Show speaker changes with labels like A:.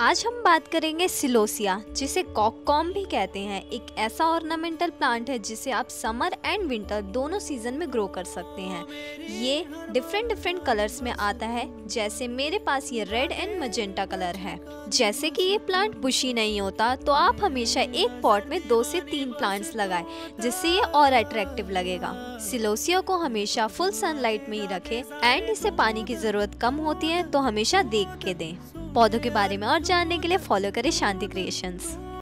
A: आज हम बात करेंगे सिलोसिया, जिसे कॉककॉम भी कहते हैं। एक ऐसा ऑर्नामेंटल प्लांट है जिसे आप समर एंड विंटर दोनों सीजन में ग्रो कर सकते हैं। ये डिफरेंट कलर्स में आता है, जैसे मेरे पास ये रेड एंड मजेंटा कलर है। जैसे कि ये प्लांट बुशी नहीं होता, तो आप हमेशा एक पॉट में 2 से 3 प्लांट्स लगाएं, जिससे ये और अट्रैक्टिव लगेगा। सिलोसिया को हमेशा फुल सनलाइट में ही रखें एंड इसे पानी की जरूरत कम होती है, तो हमेशा देख के दें। पौधों के बारे में और जानने के लिए फॉलो करें शांति क्रिएशंस।